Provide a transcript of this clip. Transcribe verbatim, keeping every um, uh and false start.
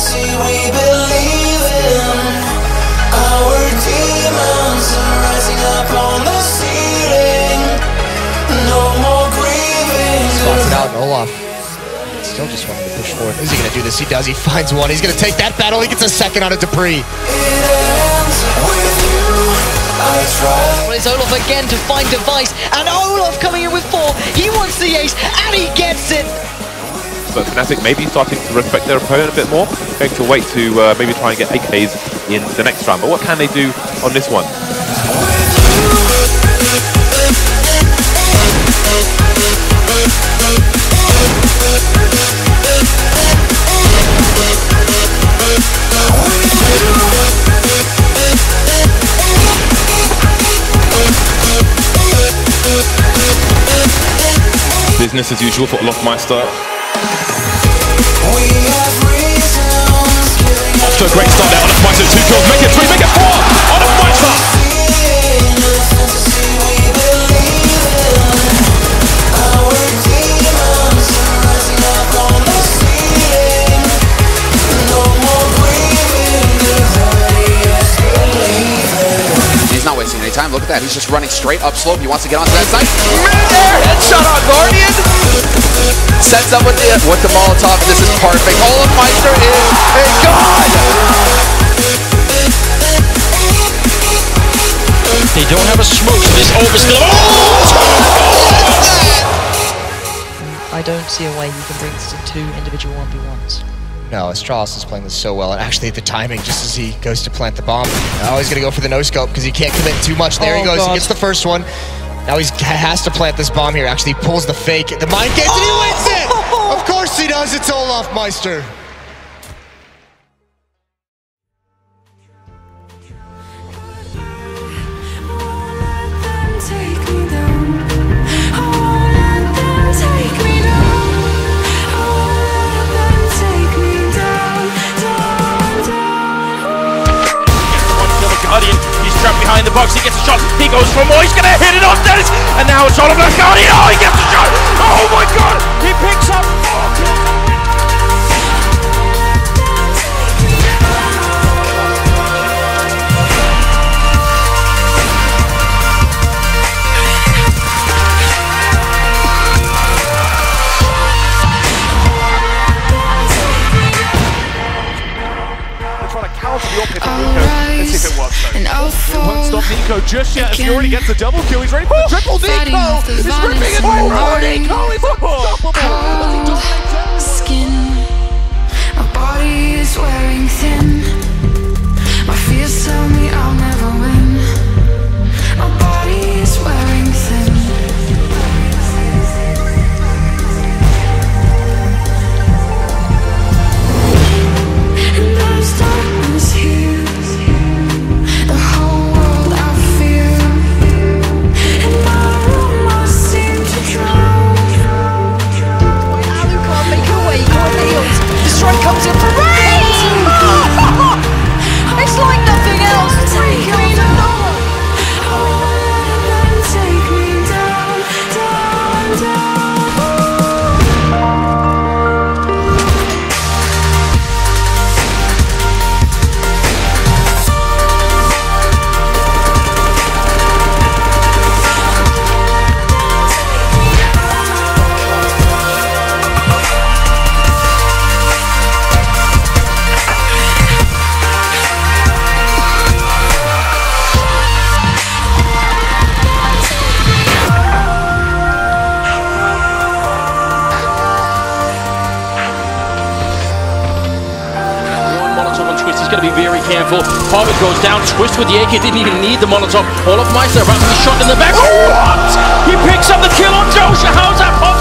fantasy we believe in. Our demons are rising up on the ceiling. No more grieving. Spots it out, and Olaf still just wanting to push forward. Is he going to do this? He does. He finds one. He's going to take that battle. He gets a second out of dupreeh. It ends with you. I try. Well, it's Olaf again to find Device, and Olaf coming in with four. He wants the ace, and he gets it. But Fnatic maybe starting to respect their opponent a bit more, going to wait to uh, maybe try and get A Ks in the next round. But what can they do on this one? Business as usual for Olofmeister. Off to a great start there. Olofmeister, two kills, make it three, make it four! Olofmeister! He's not wasting any time. Look at that. He's just running straight up slope. He wants to get onto that side. Midair headshot on Guardian. Sets up with the with the Molotov. This is perfect. Olofmeister is a god. They don't have a smoke, so this overskill. Oh! I don't see a way you can bring this to two individual one v ones. No, Astralis is playing this so well, and actually the timing, just as he goes to plant the bomb. Now he's going to go for the no-scope because he can't commit too much. There oh, he goes, God. he gets the first one. Now he has to plant this bomb here. Actually, he pulls the fake. The mind games, oh! and he wins it! Of course he does, it's Olofmeister. He's trapped behind the box, he gets a shot, he goes for more, he's gonna hit it on Dennis, and now it's Oliver Guardian, oh, he gets a shot, oh my god, he picks up four kills. Let's see if it works though. It won't stop Nico just yet as he already gets the double kill. He's ready for the triple. Nico is ripping it through. Nico is unstoppable. Does he dominate everyone? Skin. My body is wearing thin. My fears tell me I'll never win. My body is wearing thin. And there's darkness here. The whole world I fear. In my room I seem to drown. Alu can't make a way, can't heals. The strike comes in for rain! It's like nothing else. Three kills and no one. Take me down, down, down. He's going to be very careful. Harvard goes down. Twist with the A K. Didn't even need the Molotov. Olofmeister about to be shot in the back. Oh, what? He picks up the kill on Joshua. How's that possible?